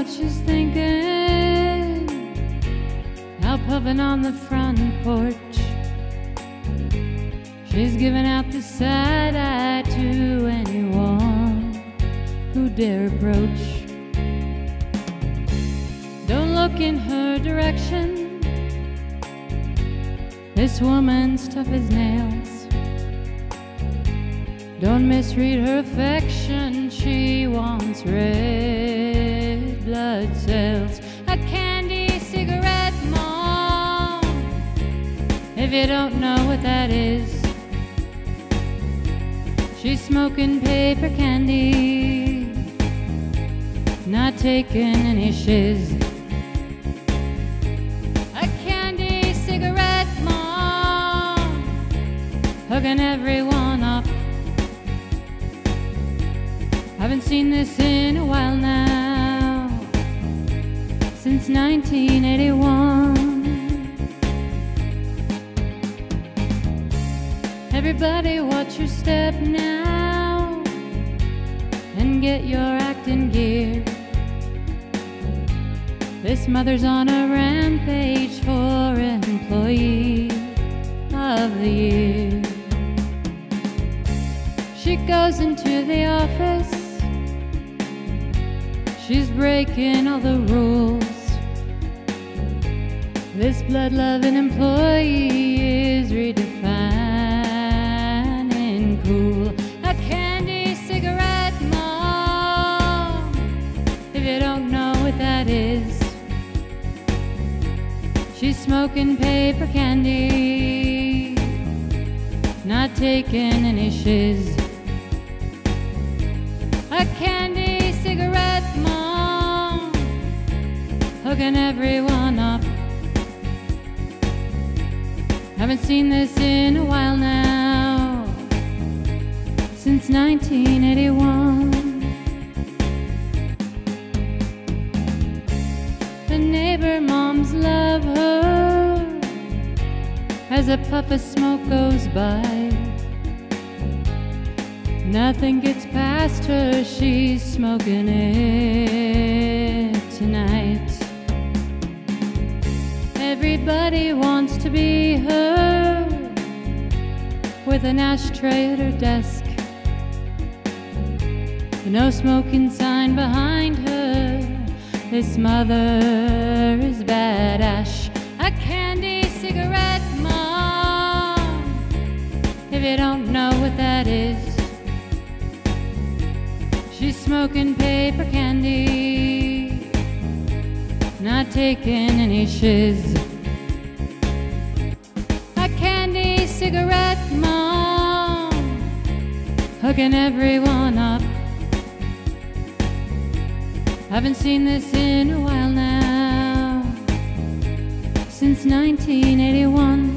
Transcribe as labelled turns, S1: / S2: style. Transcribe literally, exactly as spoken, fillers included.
S1: she's thinking, out puffing on the front porch. She's giving out the side eye to anyone who dare approach. Don't look in her direction, this woman's tough as nails. Don't misread her affection, she wants red blood cells. A candy cigarette, Mom, if you don't know what that is. She's smoking paper candy, not taking any shiz. A candy cigarette, Mom, hooking everyone up. Haven't seen this in a while now, since nineteen eighty-one. Everybody watch your step now and get your act in gear. This mother's on a rampage for Employee of the Year. She goes into the office, she's breaking all the rules. This blood-loving employee is redefining cool. A candy cigarette, Mom, if you don't know what that is. She's smoking paper candy, not taking any shiz. A candy cigarette, Mom, hooking everyone up. Haven't seen this in a while now, since nineteen eighty-one. The neighbor moms love her as a puff of smoke goes by. Nothing gets past her, she's smoking it tonight. Everybody wants to be her, with an ashtray at her desk. No smoking sign behind her, this mother is bad ash. A candy cigarette, Mom, if you don't know what that is. She's smoking paper candy, not taking any shiz. A candy cigarette, Mom, hooking everyone up. Haven't seen this in a while now, since nineteen eighty-one.